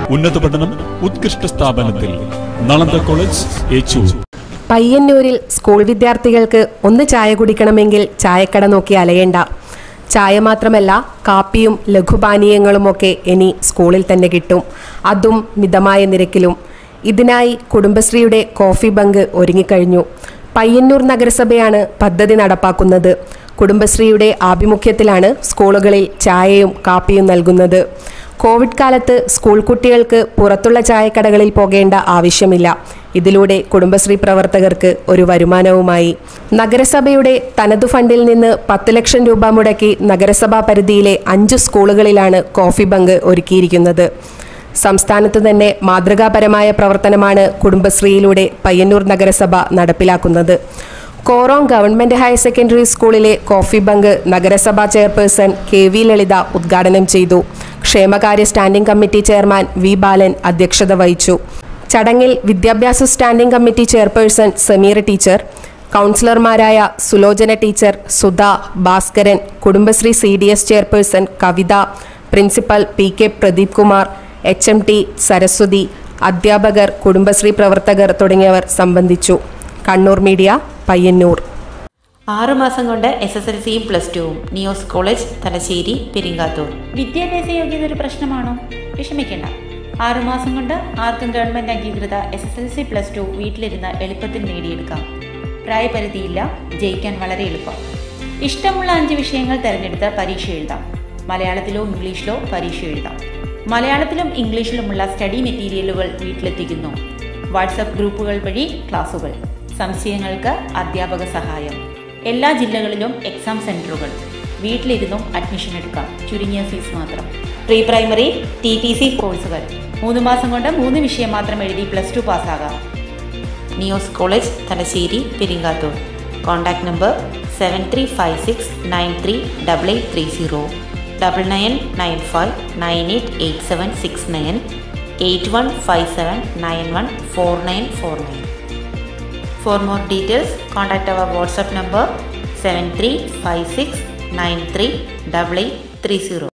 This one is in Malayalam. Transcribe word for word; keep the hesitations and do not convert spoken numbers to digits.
ഉന്നത പഠനം ഉത്കൃഷ്ട സ്ഥാപനത്തിൽ നളന്ദ കോളേജ് ഏച്ചൂർ. പയ്യന്നൂരിൽ സ്കൂൾ വിദ്യാർത്ഥികൾക്ക് ഒന്ന് ചായ കുടിക്കണമെങ്കിൽ ചായക്കട നോക്കി അലയേണ്ട. ചായ മാത്രമല്ല, കാപ്പിയും ലഘുപാനീയങ്ങളുമൊക്കെ ഇനി സ്കൂളിൽ തന്നെ കിട്ടും, അതും മിതമായ നിരക്കിലും. ഇതിനായി കുടുംബശ്രീയുടെ കോഫി ബങ്ക് ഒരുങ്ങിക്കഴിഞ്ഞു. പയ്യന്നൂർ നഗരസഭയാണ് പദ്ധതി നടപ്പാക്കുന്നത്. കുടുംബശ്രീയുടെ ആഭിമുഖ്യത്തിലാണ് സ്കൂളുകളിൽ ചായയും കാപ്പിയും നൽകുന്നത്. കോവിഡ് കാലത്ത് സ്കൂൾ കുട്ടികൾക്ക് പുറത്തുള്ള ചായക്കടകളിൽ പോകേണ്ട ആവശ്യമില്ല. ഇതിലൂടെ കുടുംബശ്രീ പ്രവർത്തകർക്ക് ഒരു വരുമാനവുമായി. നഗരസഭയുടെ തനതു ഫണ്ടിൽ നിന്ന് പത്ത് ലക്ഷം രൂപ മുടക്കി നഗരസഭാ പരിധിയിലെ അഞ്ച് സ്കൂളുകളിലാണ് കോഫി ബങ്ക് ഒരുക്കിയിരിക്കുന്നത്. സംസ്ഥാനത്ത് തന്നെ മാതൃകാപരമായ പ്രവർത്തനമാണ് കുടുംബശ്രീയിലൂടെ പയ്യന്നൂർ നഗരസഭ നടപ്പിലാക്കുന്നത്. കോറോങ് ഗവൺമെന്റ് ഹയർ സെക്കൻഡറി സ്കൂളിലെ കോഫി ബങ്ക് നഗരസഭാ ചെയർപേഴ്സൺ കെ വി ലളിത ഉദ്ഘാടനം ചെയ്തു. ക്ഷേമകാര്യ standing committee chairman V Balan അധ്യക്ഷത വഹിച്ചു. ചടങ്ങിൽ വിദ്യാഭ്യാസ standing committee chairperson Sameer teacher, കൗൺസിലർമാരായ Sulochana teacher, Sudha, Bhaskaran, Kudumbashree C D S chairperson Kavitha, principal P K Pradeep Kumar, H M T Saraswathi, അധ്യാപകർ, കുടുംബശ്രീ പ്രവർത്തകർ തുടങ്ങിയവർ സംബന്ധിച്ചു. കണ്ണൂർ മീഡിയ, പയ്യന്നൂർ. ആറുമാസം കൊണ്ട് എസ് എസ് എൽ സിയും പ്ലസ് ടുവും നിയോസ് കോളേജ് തലശ്ശേരി പെരിങ്ങാത്തൂർ. വിദ്യാഭ്യാസ യോഗ്യത ഒരു പ്രശ്നമാണോ? വിഷമിക്കേണ്ട. ആറുമാസം കൊണ്ട് ആർക്കും ഗവൺമെന്റ് അംഗീകൃത S S L C plus two വീട്ടിലിരുന്ന് എളുപ്പത്തിൽ നേടിയെടുക്കാം. പ്രായപരിധിയില്ല, ജയിക്കാൻ വളരെ എളുപ്പം. ഇഷ്ടമുള്ള അഞ്ച് വിഷയങ്ങൾ തിരഞ്ഞെടുത്ത് പരീക്ഷ എഴുതാം. മലയാളത്തിലോ ഇംഗ്ലീഷിലോ പരീക്ഷ എഴുതാം. മലയാളത്തിലും ഇംഗ്ലീഷിലുമുള്ള സ്റ്റഡി മെറ്റീരിയലുകൾ വീട്ടിലെത്തിക്കുന്നു. വാട്സപ്പ് ഗ്രൂപ്പുകൾ വഴി ക്ലാസുകൾ. സംശയങ്ങൾക്ക് അധ്യാപക സഹായം. എല്ലാ ജില്ലകളിലും എക്സാം സെന്ററുകൾ. വീട്ടിലിരുന്നും അഡ്മിഷൻ എടുക്കാം. ചുരുങ്ങിയ ഫീസ് മാത്രം. Pre primary, T T C കോഴ്സുകൾ. മൂന്ന് മാസം കൊണ്ട് മൂന്ന് വിഷയം മാത്രം എഴുതി പ്ലസ് ടു പാസ്സാകാം. NIOS college Thalassery Peringathur. Contact number seven three five six nine three double eight three zero, double nine nine five nine eight eight seven six nine, eight one five seven nine one four nine four nine. For more details, contact our WhatsApp number seven three five six nine three eight eight three zero.